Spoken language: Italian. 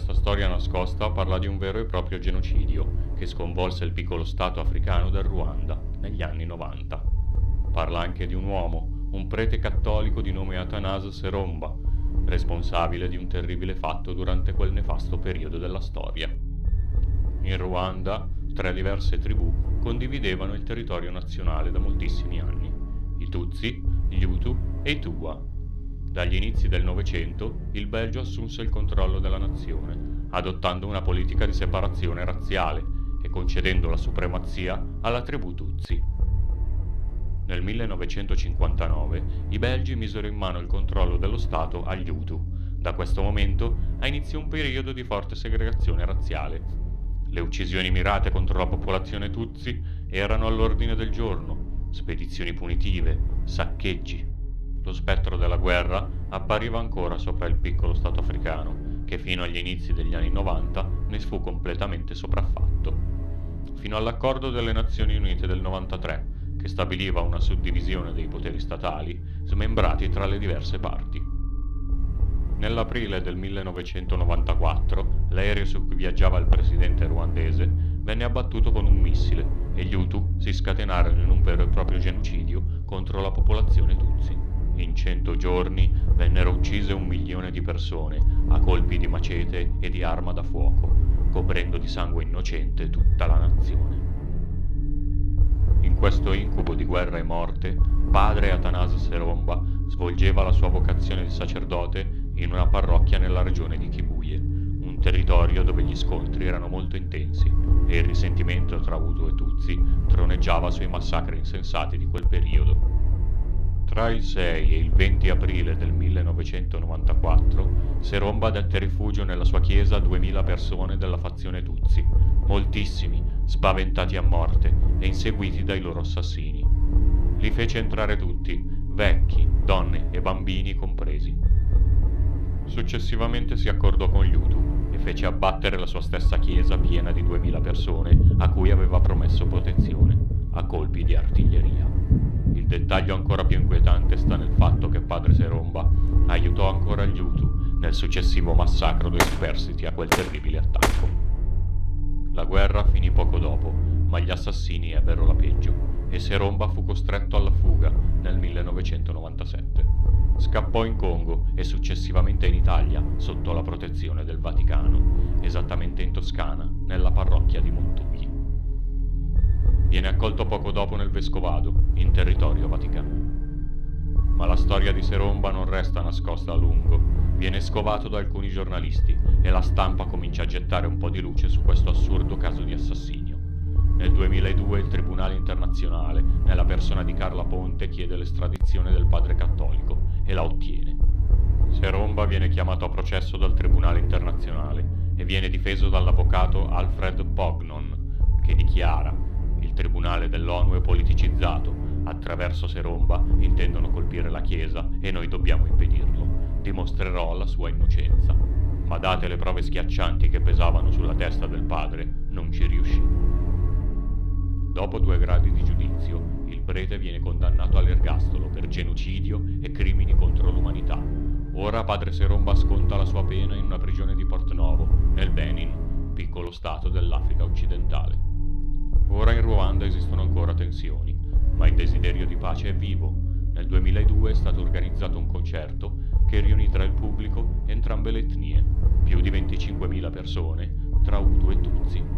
questa storia nascosta parla di un vero e proprio genocidio che sconvolse il piccolo stato africano del Ruanda negli anni 90. Parla anche di un uomo, un prete cattolico di nome Athanase Seromba, responsabile di un terribile fatto durante quel nefasto periodo della storia. In Ruanda, tre diverse tribù condividevano il territorio nazionale da moltissimi anni: i Tutsi, gli Hutu e i Tuwa. Dagli inizi del Novecento, il Belgio assunse il controllo della nazione, adottando una politica di separazione razziale e concedendo la supremazia alla tribù Tutsi. Nel 1959 i belgi misero in mano il controllo dello Stato agli Hutu. Da questo momento ha inizio un periodo di forte segregazione razziale. Le uccisioni mirate contro la popolazione Tutsi erano all'ordine del giorno, spedizioni punitive, saccheggi. Lo spettro della guerra appariva ancora sopra il piccolo stato africano, che fino agli inizi degli anni 90 ne fu completamente sopraffatto. Fino all'accordo delle Nazioni Unite del 93, che stabiliva una suddivisione dei poteri statali, smembrati tra le diverse parti. Nell'aprile del 1994, l'aereo su cui viaggiava il presidente ruandese venne abbattuto con un missile e gli Hutu si scatenarono in un vero e proprio genocidio contro la popolazione Tutsi. In 100 giorni vennero uccise 1 milione di persone a colpi di macete e di arma da fuoco, coprendo di sangue innocente tutta la nazione. In questo incubo di guerra e morte, padre Athanase Seromba svolgeva la sua vocazione di sacerdote in una parrocchia nella regione di Kibuye, un territorio dove gli scontri erano molto intensi e il risentimento tra Hutu e Tutsi troneggiava sui massacri insensati di quel periodo. Tra il 6 e il 20 aprile del 1994, Seromba dette rifugio nella sua chiesa a 2000 persone della fazione Tutsi, moltissimi, spaventati a morte e inseguiti dai loro assassini. Li fece entrare tutti, vecchi, donne e bambini compresi. Successivamente si accordò con gli Hutu e fece abbattere la sua stessa chiesa piena di 2000 persone a cui aveva promesso protezione, a colpi di artiglieria. Il dettaglio ancora più inquietante sta nel fatto che padre Seromba aiutò ancora gli Hutu nel successivo massacro dei superstiti a quel terribile attacco. La guerra finì poco dopo, ma gli assassini ebbero la peggio e Seromba fu costretto alla fuga nel 1997. Scappò in Congo e successivamente in Italia sotto la protezione del Vaticano, esattamente in Toscana, nella parrocchia di Montughi. Viene accolto poco dopo nel Vescovado, in territorio vaticano. Ma la storia di Seromba non resta nascosta a lungo, viene scovato da alcuni giornalisti e la stampa comincia a gettare un po' di luce su questo assurdo caso di assassinio. Nel 2002 il Tribunale Internazionale, nella persona di Carla Ponte, chiede l'estradizione del padre cattolico e la ottiene. Seromba viene chiamato a processo dal Tribunale Internazionale e viene difeso dall'avvocato Alfred Pognon, che dichiara: il Tribunale dell'ONU è politicizzato, attraverso Seromba intendono colpire la Chiesa e noi dobbiamo impedirlo. Dimostrerò la sua innocenza. Ma date le prove schiaccianti che pesavano sulla testa del padre, non ci riuscì. Dopo 2 gradi di giudizio, il prete viene condannato all'ergastolo per genocidio e crimini contro l'umanità. Ora padre Seromba sconta la sua pena in una prigione di Porto-Novo, nel Benin, piccolo stato dell'Africa occidentale. Ora in Ruanda esistono ancora tensioni, ma il desiderio di pace è vivo. Nel 2002 è stato organizzato un concerto che riunì tra il pubblico entrambe le etnie, più di 25.000 persone, tra Hutu e Tutsi.